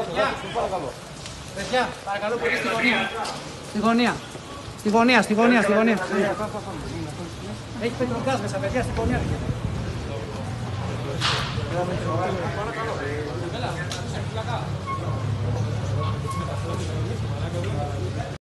Παιδιά, παρακαλώ πολύ στη γωνία. Στη γωνία. Στη γωνία, στη γωνία, στη γωνία. Έχει πετρογκάς μέσα, παιδιά, στη γωνία.